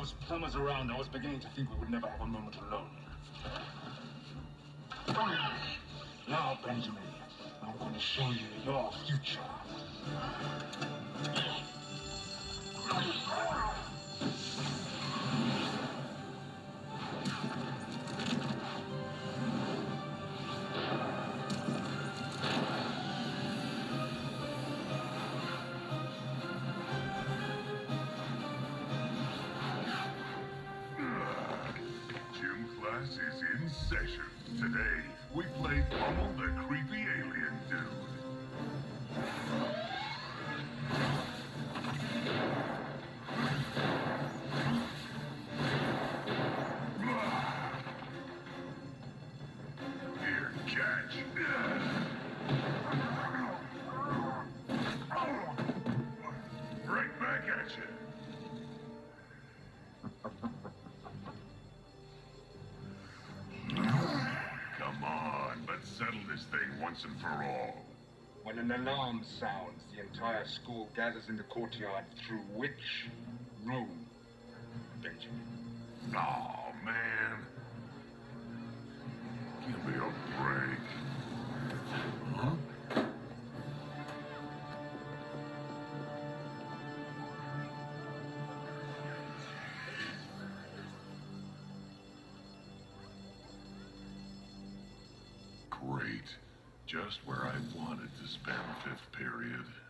those plumbers around, I was beginning to think we would never have a moment alone. Now, Benjamin, I'm going to show you your future. Is in session. Today, we play Pummel the Creepy Alien Dude. Here, catch. Right back at you. Come on, let's settle this thing once and for all. When an alarm sounds, the entire school gathers in the courtyard through which room, Benjamin? Aw, man. Give me a break. Huh? Great. Just where I wanted to spend fifth period.